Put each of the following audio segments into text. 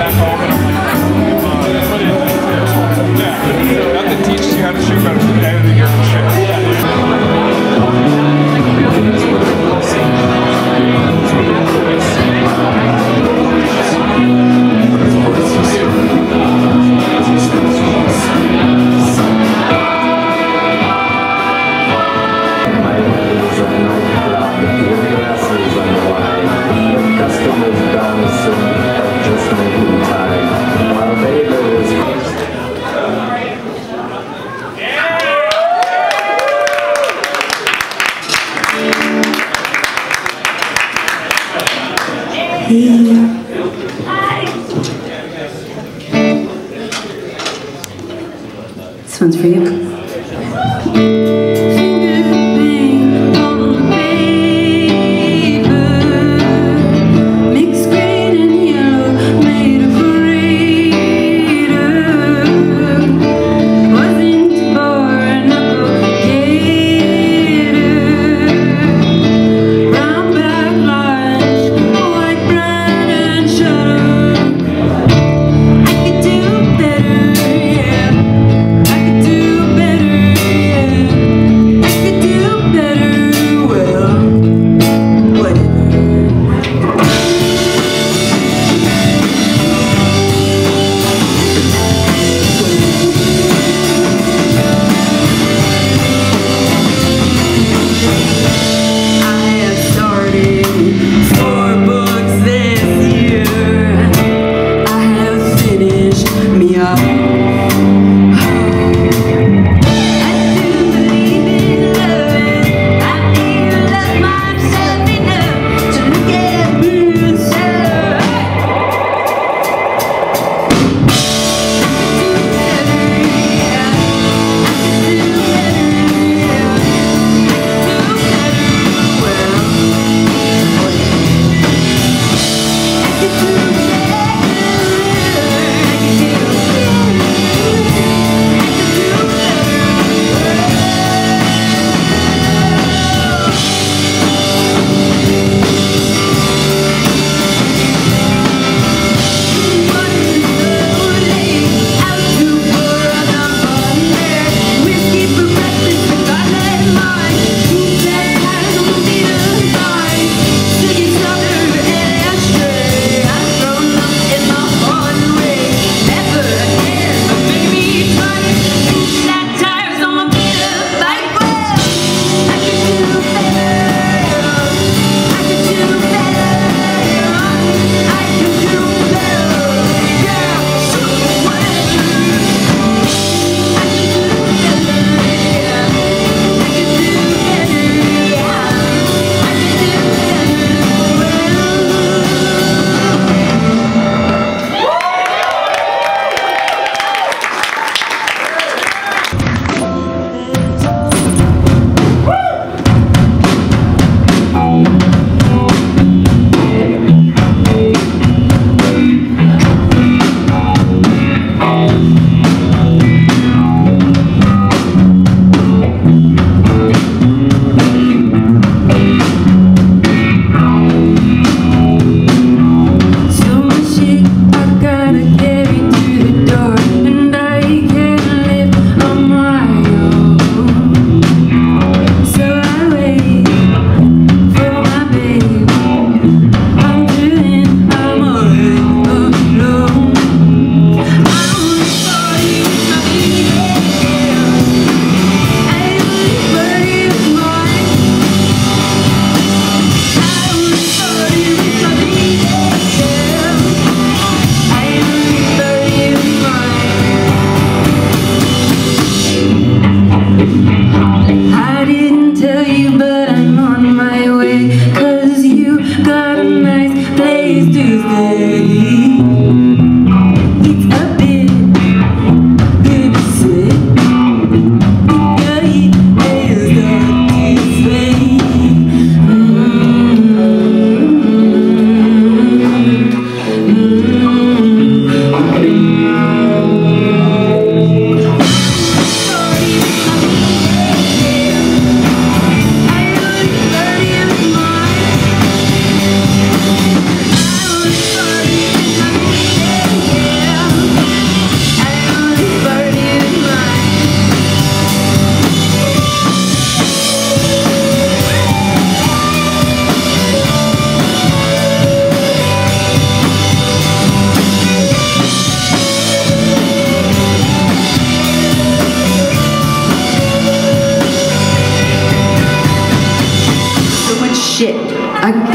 back home and I'm like, put it in this. Yeah. Nothing teaches you how to shoot better than editing your own shit. This one's for you.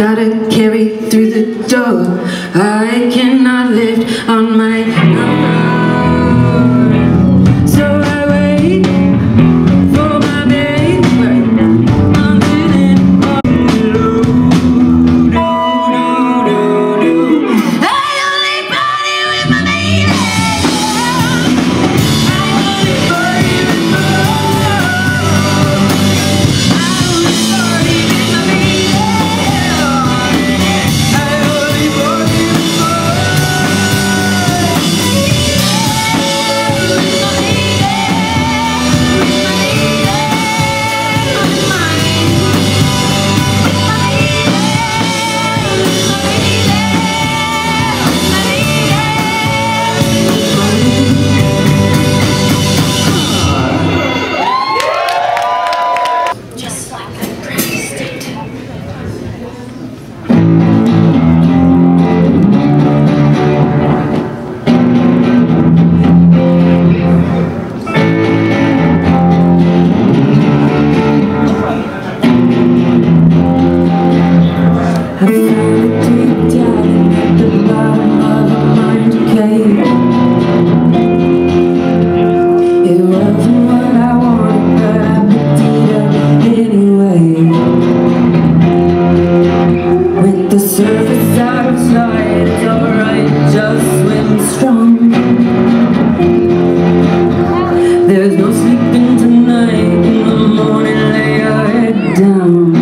gotta carry through the door. I cannot lift on my own. So I wait for my baby. I'm feeling all I only party with my baby. There's no sleeping tonight. In the morning, lay your head down.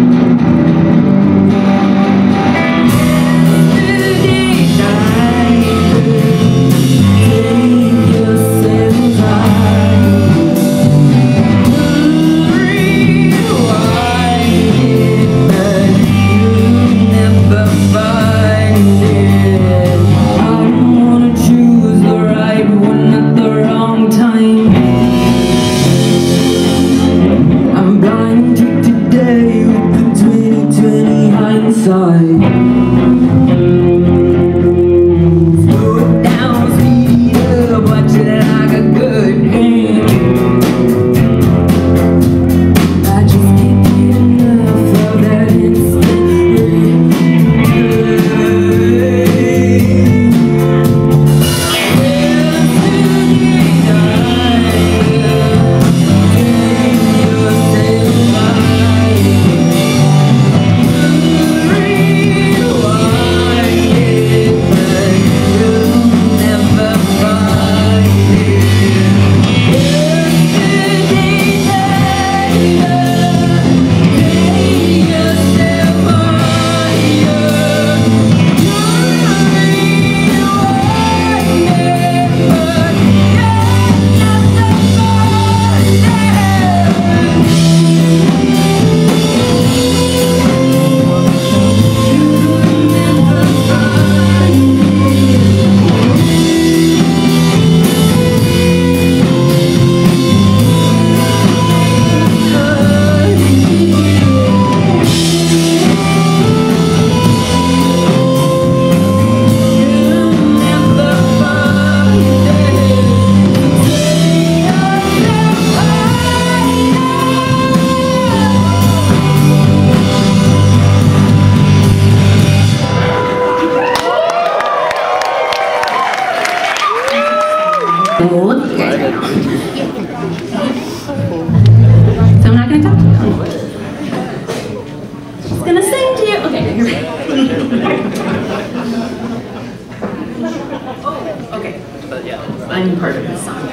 So I'm not going to talk to you. I'm just going to sing to you. Okay, you're ready. Oh, okay. But yeah, I'm part of this song.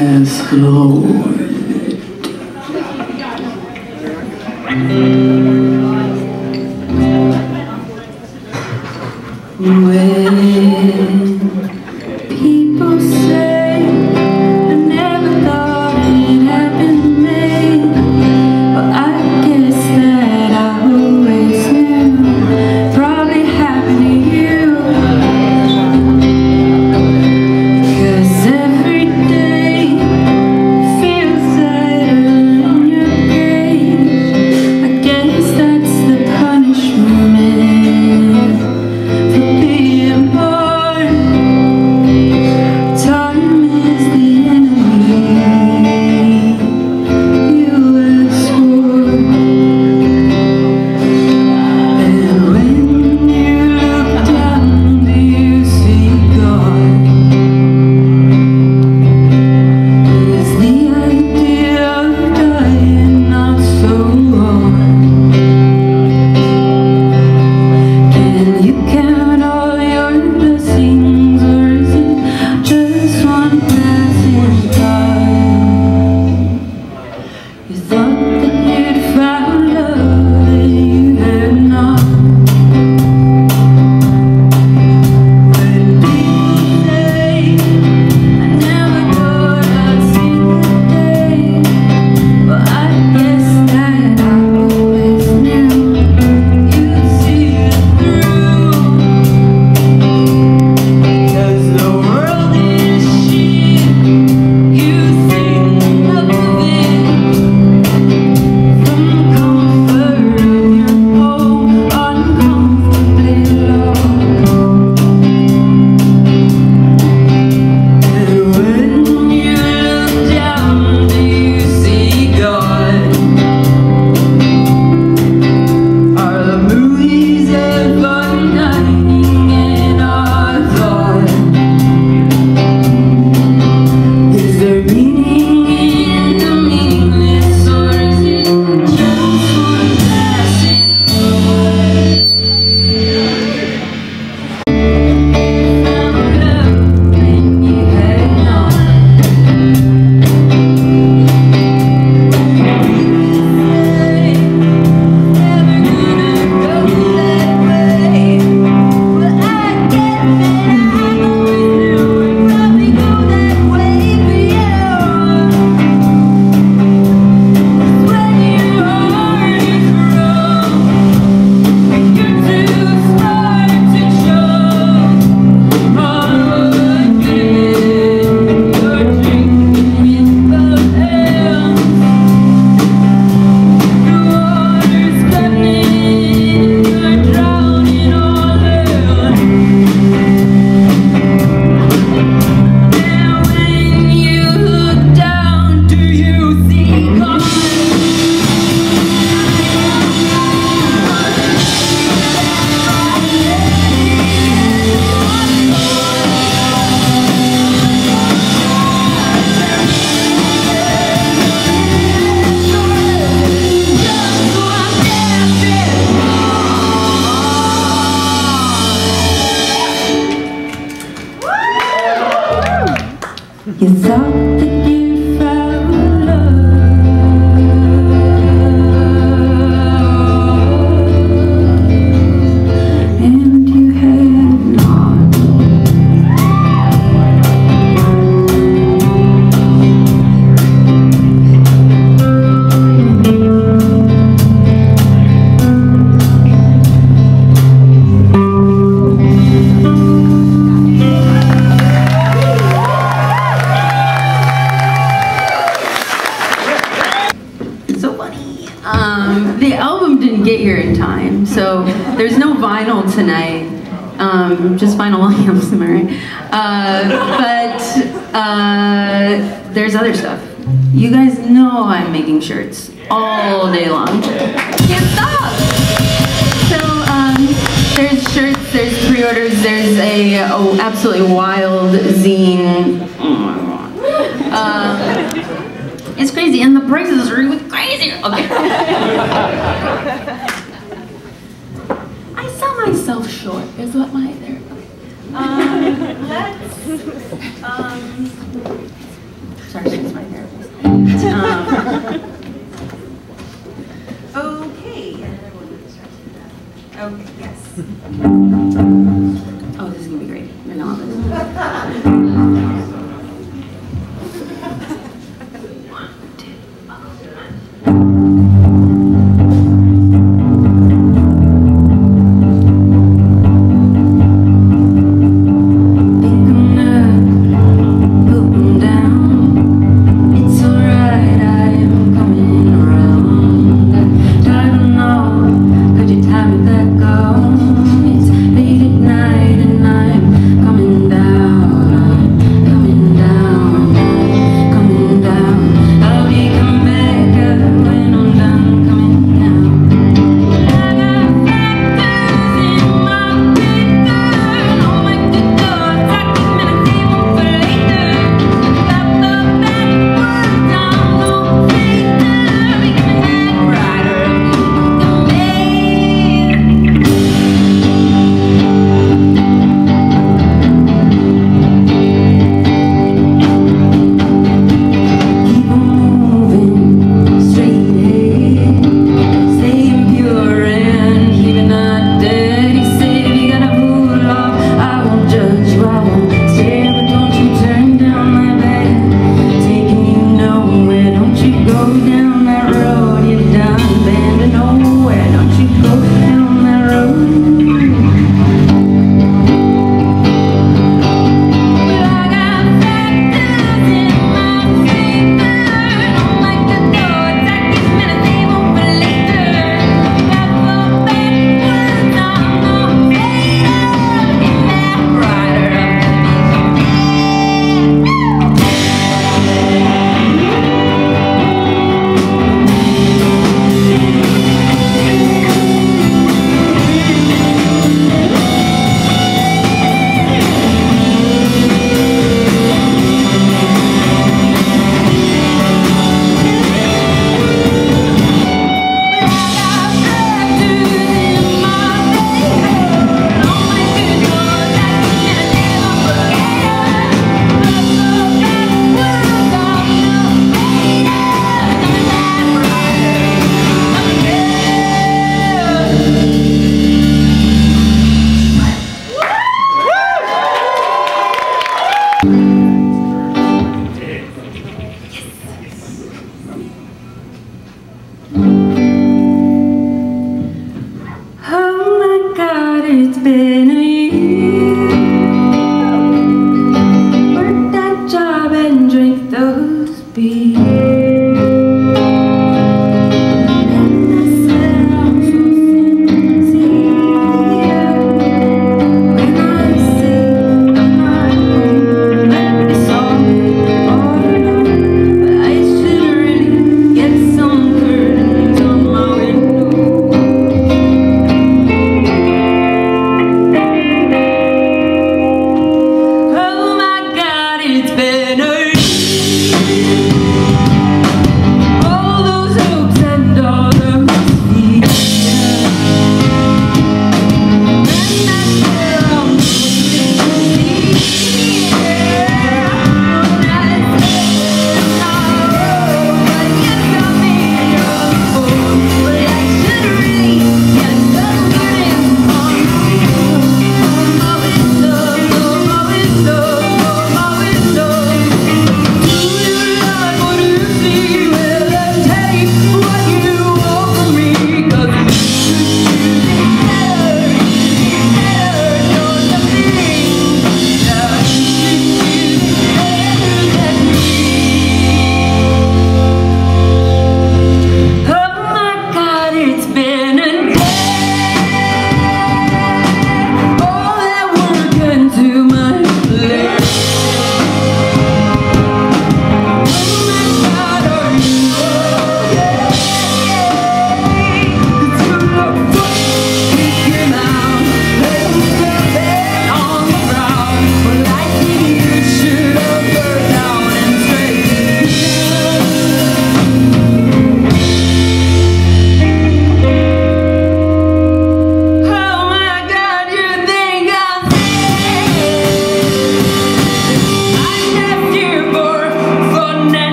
Yes, Lord. When people say I never thought it happened to me, well, I guess that I always knew probably happened to you. 'Cause every day feels lighter in your grave. I guess that's the punishment for being born. Time is the enemy you have sworn. And when you look down, do you see God? Is the idea of dying not so hard? Can you count all your blessings, or is it just one passing time? You thought that you'd found love and you had not. When people say I never thought I'd see the day, well, I guess that I always knew you'd see it through. 'Cause the world is shit, you think of it from the comfort of your home, uncomfortably low. And when you look down, do you see God? Are the movies ever nighting in our thought? Is there meaning in the meaningless, or is it just one passing thought? Found love when you had none. Never gonna go that way. Well, I get that I always knew it'd probably go that way for you. 'Cause when your heart is wrong, you're too smart to show all the good you're drinking with both hands. The water's coming, you're drowning all around. Now when you look down, do you see God? You thought that you found love, and you had not. It's so funny. The album didn't get here in time, so there's no vinyl tonight. Just vinyl volumes, am I right? But there's other stuff. You guys know I'm making shirts all day long. Can't stop. So there's shirts, there's pre-orders, there's a absolutely wild zine. Oh my god. It's crazy, and the prices are really crazy. Okay. I sell myself short, is what my Sorry, she's my therapist. Okay. Okay, yes. Oh, this is going to be great. You're going to love this. One, two, put them down. It's alright, I am coming.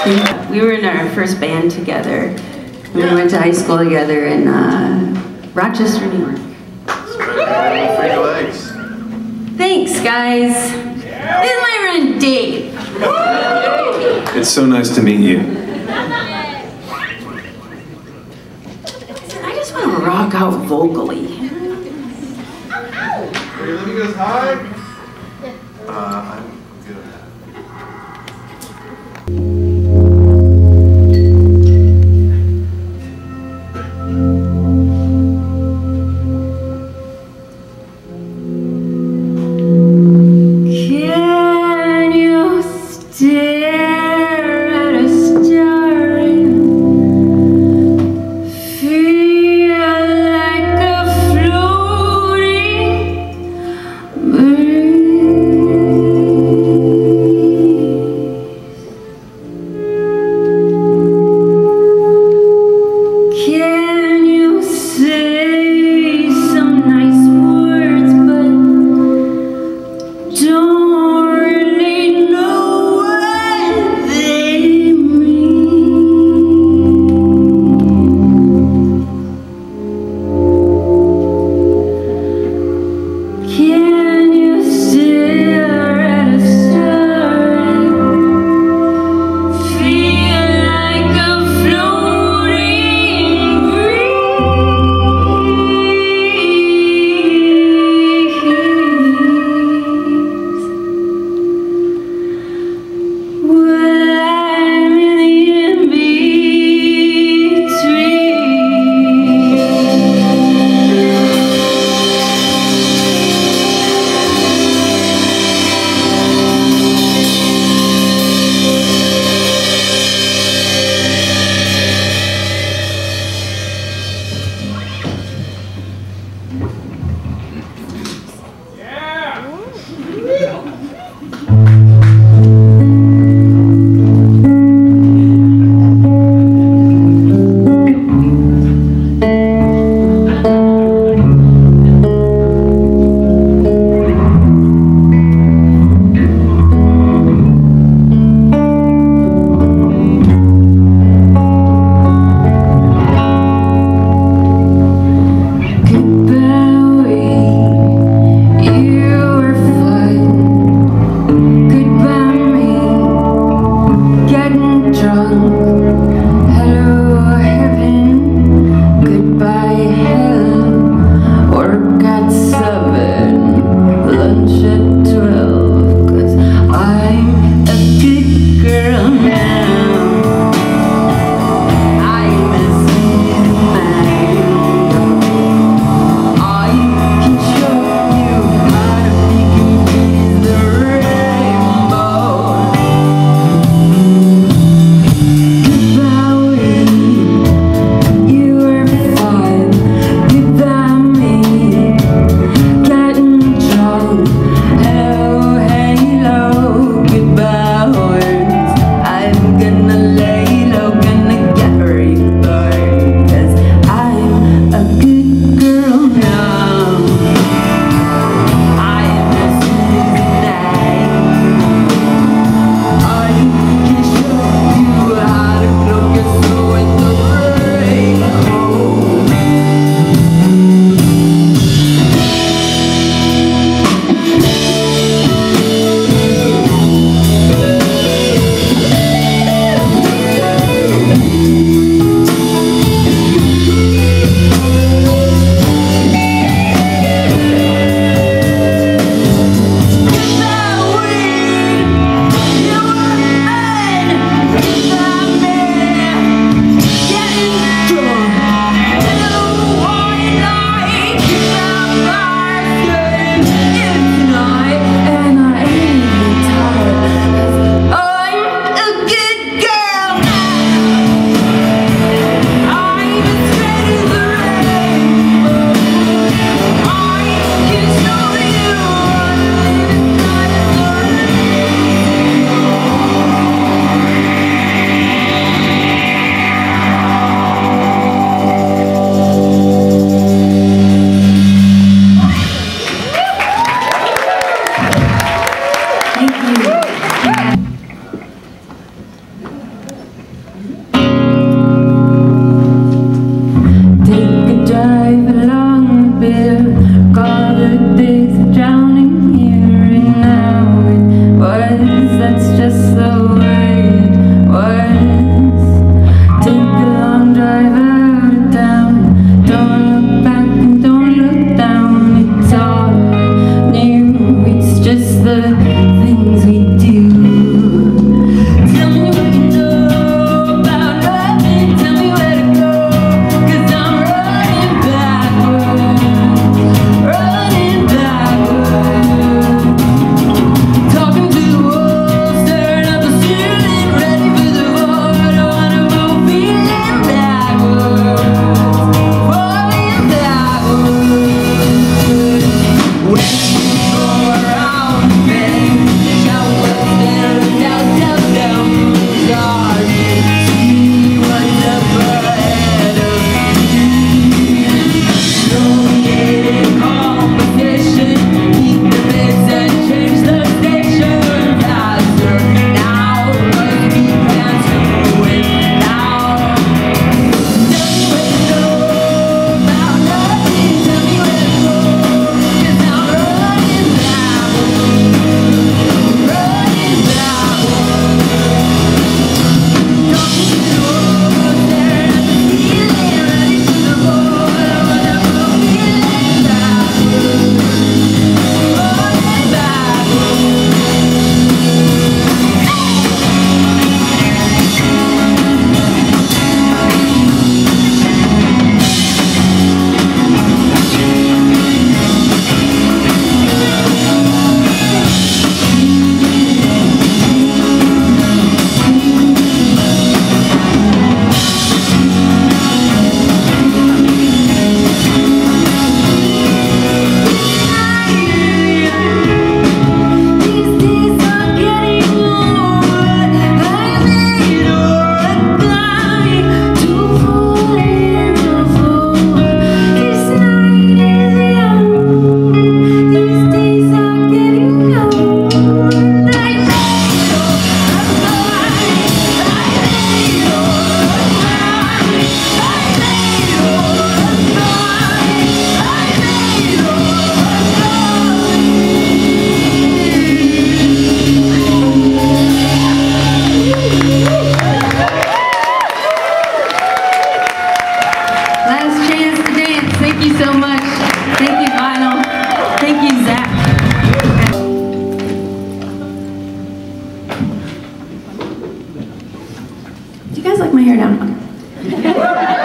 We were in our first band together. We went to high school together in Rochester, New York. Free legs. Thanks, guys. This is my friend Dave. It's so nice to meet you. I just want to rock out vocally. Are you letting us high? I'm good. Can you stare at a star and feel like a floating bird? hair down. Okay.